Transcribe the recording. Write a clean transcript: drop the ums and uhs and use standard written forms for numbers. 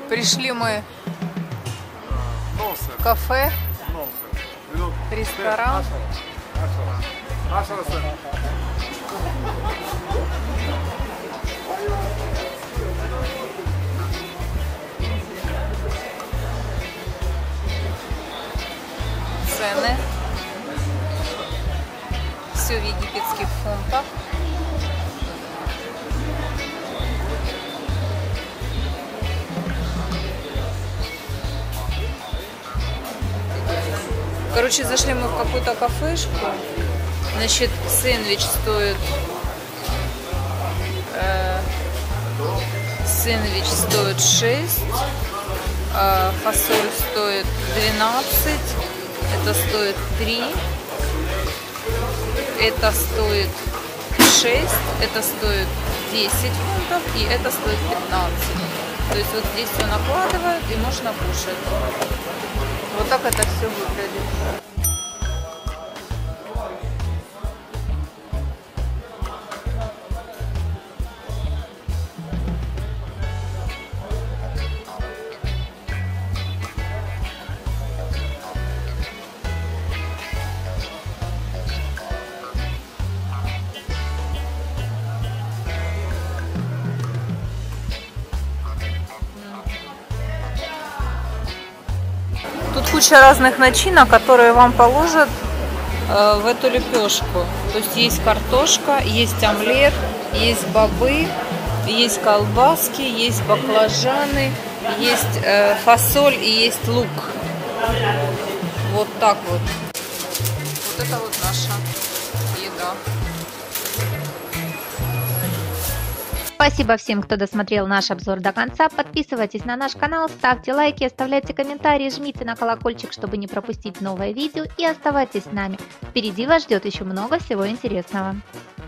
Пришли мы в кафе, ресторан. Цены. Все в египетских фунтах. Короче, зашли мы в какую-то кафешку. Значит, сэндвич стоит 6, фасоль стоит 12, это стоит 3, это стоит 6, это стоит 10 фунтов и это стоит 15. То есть вот здесь все накладывают и можно кушать. Вот так это все выглядит. Тут куча разных начинок, которые вам положат в эту лепешку. То есть есть картошка, есть омлет, есть бобы, есть колбаски, есть баклажаны, есть фасоль и есть лук. Вот так вот. Вот это вот наша еда. Спасибо всем, кто досмотрел наш обзор до конца. Подписывайтесь на наш канал, ставьте лайки, оставляйте комментарии, жмите на колокольчик, чтобы не пропустить новое видео, и оставайтесь с нами. Впереди вас ждет еще много всего интересного.